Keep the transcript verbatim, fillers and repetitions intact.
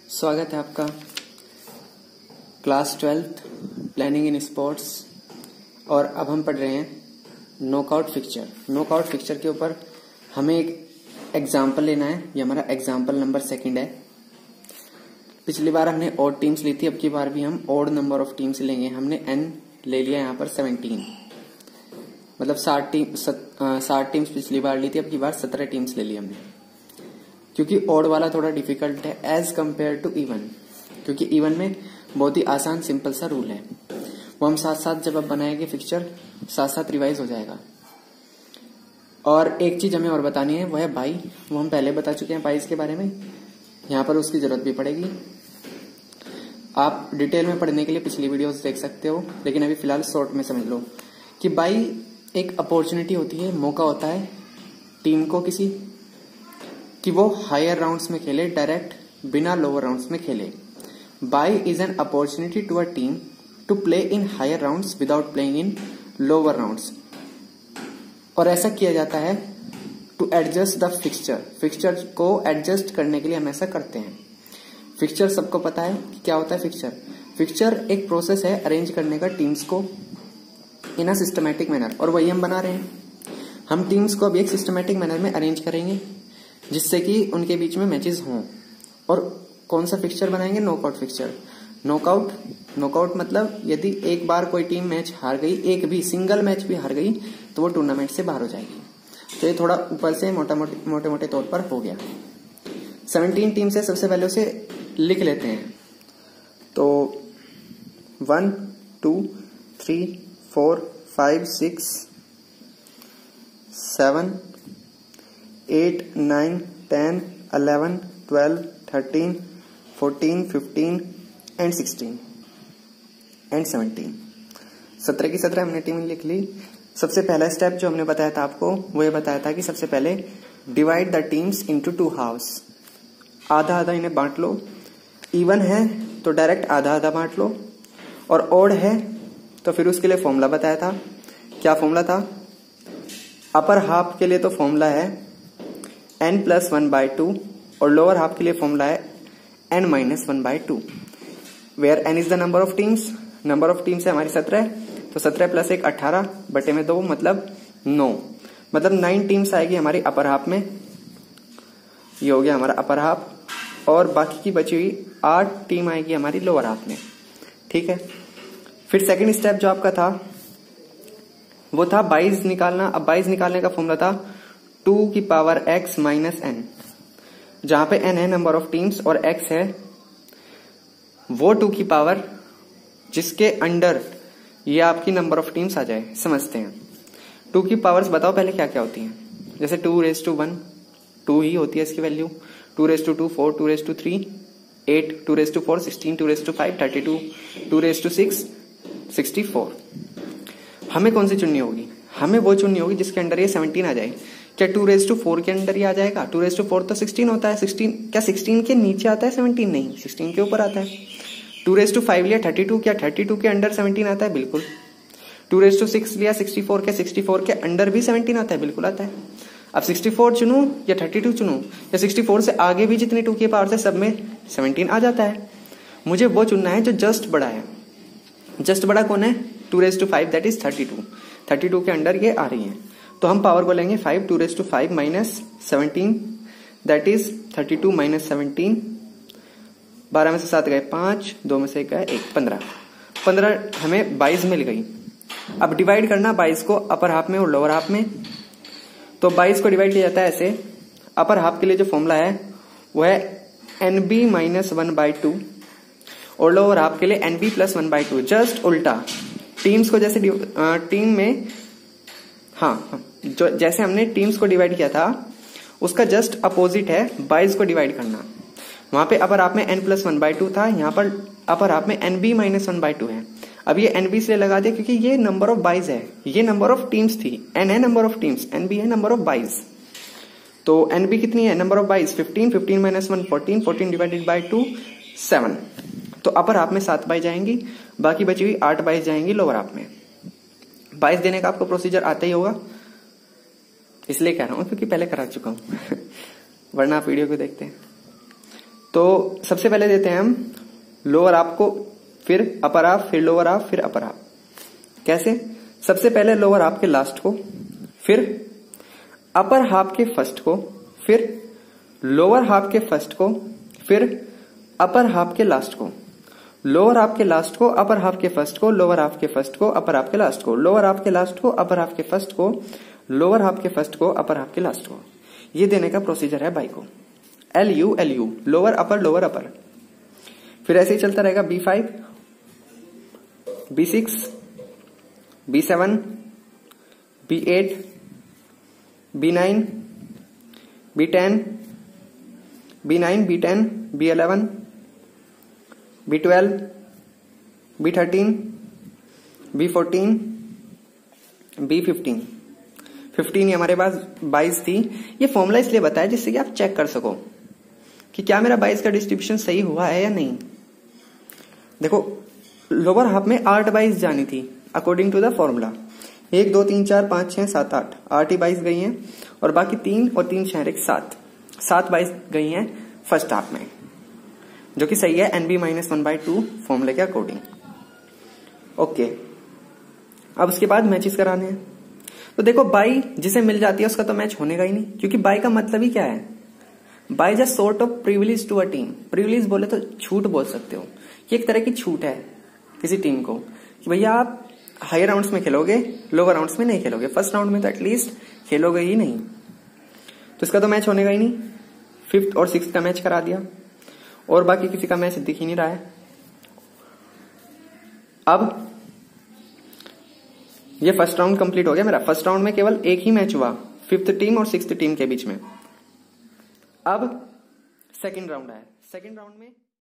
स्वागत है आपका class twelfth planning in sports. और अब हम पढ़ रहे हैं नॉकआउट फिक्चर। नॉकआउट फिक्चर के ऊपर हमें एक एग्जाम्पल लेना है। ये हमारा एग्जाम्पल नंबर सेकंड है। पिछली बार हमने ऑड टीम्स ली थी, अब की बार भी हम ऑड नंबर ऑफ टीम्स लेंगे। हमने एन ले लिया यहाँ पर सेवनटीन, मतलब साठ टीम साठ टीम्स पिछली बार ली थी, अब की बार सत्रह टीम्स ले ली हमने। क्योंकि ऑड वाला थोड़ा डिफिकल्ट है एज कंपेयर टू इवन, क्योंकि इवन में बहुत ही आसान सिंपल सा रूल है। वो हम साथ साथ जब अब बनाएंगे फिक्चर साथ साथ रिवाइज हो जाएगा। और एक चीज हमें और बतानी है, वो है बाई। वो हम पहले बता चुके हैं बाईस के बारे में, यहाँ पर उसकी जरूरत भी पड़ेगी। आप डिटेल में पढ़ने के लिए पिछली वीडियोस देख सकते हो, लेकिन अभी फिलहाल शॉर्ट में समझ लो कि बाई एक अपॉर्चुनिटी होती है, मौका होता है टीम को किसी कि वो हायर राउंड्स में खेले, डायरेक्ट बिना लोअर राउंड्स में खेले। Bye is an opportunity to a team to play in higher rounds without playing in lower rounds. और ऐसा किया जाता है to adjust the fixture. Fixture को एडजस्ट करने के लिए हम ऐसा करते हैं। फिक्सचर सबको पता है कि क्या होता है फिक्सचर। फिक्सचर एक प्रोसेस है अरेंज करने का टीम्स को इन अ सिस्टमैटिक मैनर, और वही हम बना रहे हैं। हम टीम्स को अभी एक सिस्टमैटिक मैनर में अरेंज करेंगे जिससे कि उनके बीच में मैचेस हों। और कौन सा फिक्सचर बनाएंगे? Knockout fixture. नॉकआउट नॉकआउट मतलब यदि एक बार कोई टीम मैच हार गई, एक भी सिंगल मैच भी हार गई, तो वो टूर्नामेंट से बाहर हो जाएगी। तो ये थोड़ा ऊपर से मोटा मोटे मोटे मोटे तौर पर हो गया। सेवनटीन टीम से सबसे पहले उसे लिख लेते हैं। तो one two three four five six seven eight nine ten eleven twelve thirteen fourteen fifteen and sixteen and seventeen. सत्रह की सत्रह हमने टीम लिख ली। सबसे पहला स्टेप जो हमने बताया था आपको, वो ये बताया था कि सबसे पहले divide the teams into two halves. आधा आधा इन्हें बांट लो। इवन है तो डायरेक्ट आधा आधा बांट लो, और ऑड है तो फिर उसके लिए फॉर्मूला बताया था। क्या फॉर्मूला था? अपर हाफ के लिए तो फॉर्मूला है N plus one by two, और लोअर हाफ के लिए फॉर्मूला है N minus one by two, where N is the number of teams. Number of teams है हमारी सत्रह, तो सत्रह प्लस एक अठारह बटे में दो, मतलब नौ, मतलब नाइन टीम्स आएगी हमारी अपर हाफ में। ये हो गया हमारा अपर हाफ, और बाकी की बची हुई आठ टीम आएगी हमारी लोअर हाफ में। ठीक है। फिर सेकंड स्टेप जो आपका था वो था बाईस निकालना। अब बाईस निकालने का फॉर्मूला था टू की पावर एक्स माइनस एन, जहां पे एन है नंबर ऑफ टीम्स और एक्स है वो टू की पावर जिसके अंडर ये आपकी नंबर ऑफ टीम्स आ जाए। समझते हैं टू की पावर्स बताओ पहले क्या क्या होती हैं। जैसे two raise to one, two ही होती है इसकी value. Two raise to two four, two raise to three eight, two raise to four sixteen, two raise to five thirty two, two raise to six sixty four. हमें कौन सी चुननी होगी? हमें वो चुननी होगी जिसके अंडर ये सेवनटीन आ जाए। क्या टू रेज टू फोर के अंदर ही आ जाएगा? टू रेज टू फोर तो सिक्सटीन होता है। सिक्सटीन क्या सिक्सटीन के नीचे आता है सेवनटीन? नहीं, सिक्सटीन के ऊपर आता है। टू रेज टू फाइव लिया थर्टी टू, क्या थर्टी टू के अंडर सेवनटीन आता है? बिल्कुल। टू रेज टू सिक्स लिया सिक्सटी फोर, क्या सिक्सटी फोर के अंडर भी सेवनटीन आता है? बिल्कुल आता है। अब सिक्सटी फोर चुनूं या थर्टी टू चुनूं, या सिक्सटी फोर से आगे भी जितनी टू की पावर से सब में सेवनटीन आ जाता है। मुझे वो चुनना है जो जस्ट बड़ा है। जस्ट बड़ा कौन है? Two raise to five, that is thirty two. Thirty two के अंडर ये आ रही है, तो हम पावर को लेंगे five. Two raise to five minus seventeen, that is thirty two minus seventeen. बारह में से सात गए पांच, दो में से एक गए एक, पंद्रह। पंद्रह हमें बाईस मिल गई। अब डिवाइड करना बाईस को अपर हाफ में और लोअर हाफ में। तो बाईस को डिवाइड किया जाता है ऐसे। अपर हाफ के लिए जो फॉर्मूला है वो है N B minus one by two, और लोअर हाफ के लिए N B plus one by two. Just उल्टा टीम्स को, जैसे टीम में हाँ, हाँ जो जैसे हमने टीम्स को डिवाइड किया था उसका जस्ट अपोजिट है बाईस को डिवाइड करना। वहां पे अपर हाफ में N plus one by two था, यहाँ पर अपर हाफ में N B minus one by two है। अब ये एन बी इसलिए लगा दिया क्योंकि ये नंबर ऑफ बाईस है, ये नंबर ऑफ टीम्स थी। एन है number of teams, N B है नंबर ऑफ बाईस। तो एन बी कितनी है? Number of byes fifteen, fifteen minus one fourteen, fourteen divided by two seven. तो अपर हाफ में सात बाईस जाएंगी, बाकी बची हुई आठ बाईस जाएंगी लोअर हाफ में। बाईस देने का आपको प्रोसीजर आता ही होगा, इसलिए कह रहा हूं क्योंकि पहले करा चुका हूं वरना आप वीडियो को देखते हैं। तो सबसे पहले देते हैं हम लोअर हाफ को, फिर अपर हाफ, फिर लोअर हाफ, फिर अपर हाफ। कैसे? सबसे पहले लोअर हाफ के लास्ट को, फिर अपर हाफ के फर्स्ट को, फिर लोअर हाफ के फर्स्ट को, फिर अपर हाफ के लास्ट को, लोअर हाफ के लास्ट को, अपर हाफ के फर्स्ट को, लोअर हाफ के फर्स्ट को, अपर हाफ के लास्ट को, लोअर हाफ के लास्ट को, अपर हाफ के फर्स्ट को, लोअर हाफ के फर्स्ट को, अपर हाफ के लास्ट को। ये देने का प्रोसीजर है बाई को। L U L U, lower upper lower upper. फिर ऐसे ही चलता रहेगा B five, B six, B seven, B eight, B nine, B ten, B nine, B ten, B eleven, B twelve, B thirteen, B fourteen, B fifteen. Fifteen हमारे पास बाईस थी। ये फॉर्मूला इसलिए बताया जिससे कि आप चेक कर सको कि क्या मेरा बाईस का डिस्ट्रीब्यूशन सही हुआ है या नहीं। देखो लोअर हाफ में आठ बाईस जानी थी अकॉर्डिंग टू द फॉर्मूला। एक दो तीन चार पांच छह सात आठ, आठ ही बाईस गई हैं और बाकी तीन और तीन छह एक सात, सात बाईस गई हैं फर्स्ट हाफ में, जो कि सही है N B minus one by two फॉर्मूले के अकॉर्डिंग। ओके, अब उसके बाद मैचेस कराने हैं। तो देखो बाई जिसे मिल जाती है उसका तो मैच होनेगा ही नहीं, क्योंकि बाई का मतलब ही क्या है? Bye just sort of privilege to a team. Privilege बोले तो छूट बोल सकते हो, ये एक तरह की छूट है किसी टीम को कि भैया आप हायर राउंड्स में खेलोगे, लोअर राउंड्स में नहीं खेलोगे, फर्स्ट राउंड में तो एटलीस्ट खेलोगे ही नहीं। तो इसका तो मैच होनेगा ही नहीं। फिफ्थ और सिक्स का मैच करा दिया और बाकी किसी का मैच दिख ही नहीं रहा है। अब ये फर्स्ट राउंड कंप्लीट हो गया मेरा। फर्स्ट राउंड में केवल एक ही मैच हुआ फिफ्थ टीम और सिक्स्थ टीम के बीच में। अब सेकंड राउंड है। सेकंड राउंड में